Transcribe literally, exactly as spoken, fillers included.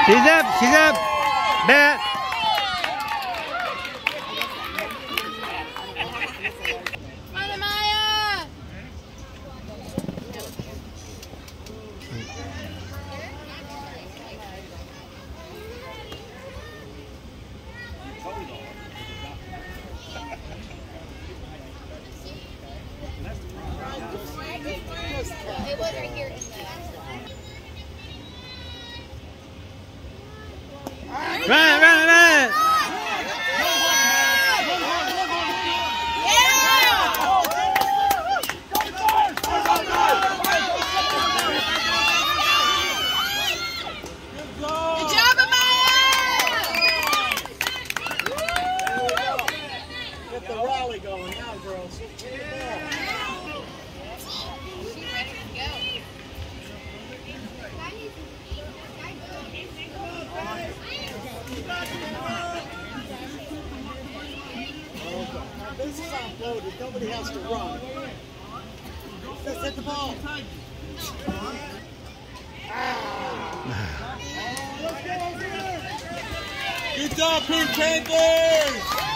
She's up, she's up. Bat. Come on, Amiyah. It was right here in the... Run, run, run! Good job, Amiyah! Get the rally going now, girls. She's ready to go. This is offloaded. Nobody has to run. Just hit the ball. Ah. Good job, Pink Panthers!